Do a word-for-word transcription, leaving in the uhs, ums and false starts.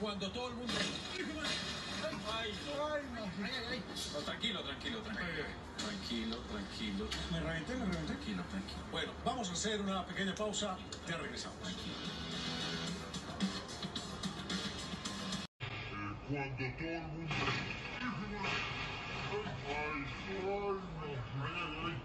Cuando todo el mundo... Ay, no. Ay, no. Ay, ay, ay. No, tranquilo, tranquilo, tranquilo. Ay, ay. Tranquilo, tranquilo. Me reventé, me reventé. Tranquilo, tranquilo. Bueno, vamos a hacer una pequeña pausa. Ya regresamos. Tranquilo. Cuando todo el mundo... Ay, ay, ay, no. Ay, ay, ay.